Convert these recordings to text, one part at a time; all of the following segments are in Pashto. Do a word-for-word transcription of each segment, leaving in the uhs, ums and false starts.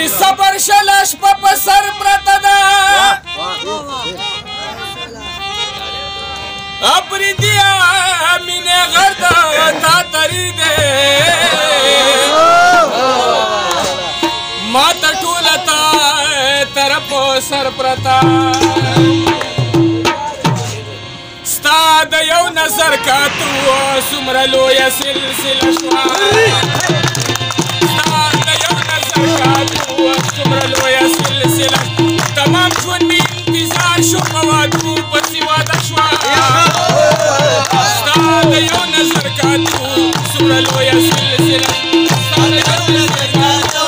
چې صبر شله شپه په سر پرته ده اپریدیا مینې غر ده تا تری دی ما ته ټوله تا طرف سر پرته ستا د یو نظر کاتو څومره لویه سلسله شوه ستا د یو نظر کاتو څومره لویه سلسله تمام ژوند مې انتظار شو په وعدو پسې واده شوه ستا د یو نظر کاتو څومره لویه سلسله ستا د یو نظر کاتو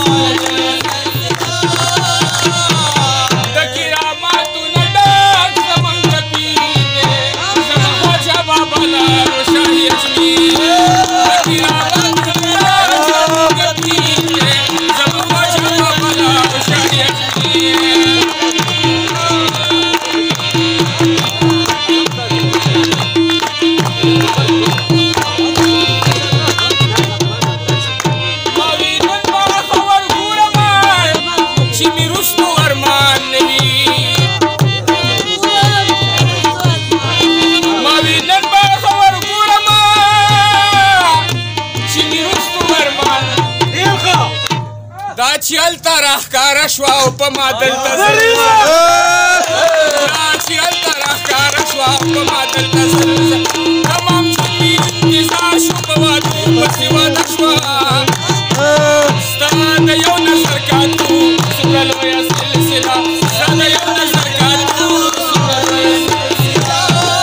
دا چې هلته راښکاره شوه او په ما دلته زلزله دا چې هلته راښکاره شوه او په ما دلته زلزله تمام ژوند مې انتظار شو په وعدو پسې واده شوه ستا د یو نظر کاتو څومره لویه سلسله ستا د یو نظر کاتو څومره لویه سلسله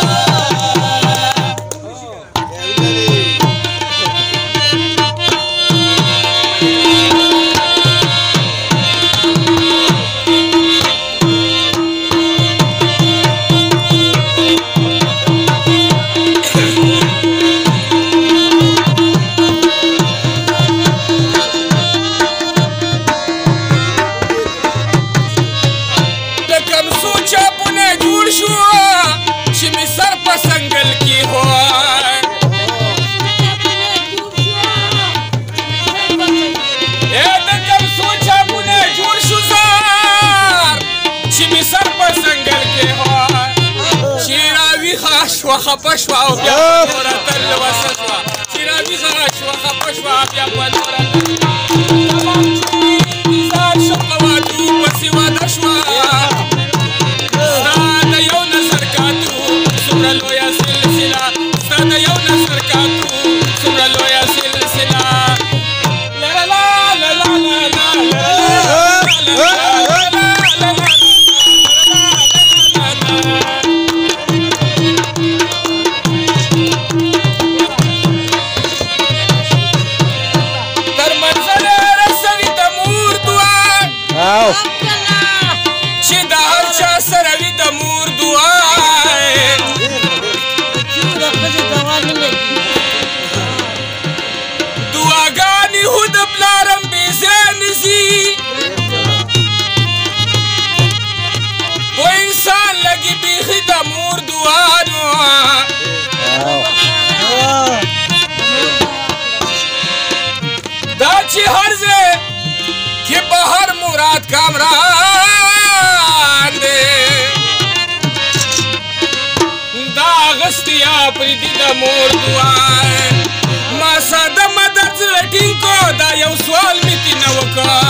خپه شوه او بیا په نوره تل وسه شوه چې راویښه شوه خپه شوه بیا په نوره تل تمام ژوند مې انتظار شو په وعدو پسې واده شوه ستا د یو نظر کاتو څومره لویه سلسله ستا د یو نظر کاتو څومره لویه سلسله لرلا للا للا چې د هر چا سره وي د مور دعا دعاګانې خو د پلارم بې ځای نه ځي په انسان لګي بیخي د مور دعا نو دا چې هر ځای کې په هر مراد کامران دی دا اغستیا پریدي د مور دعا ما ساده مدد زړه ټینګ کو دا یو سوال مې تېنه وکړ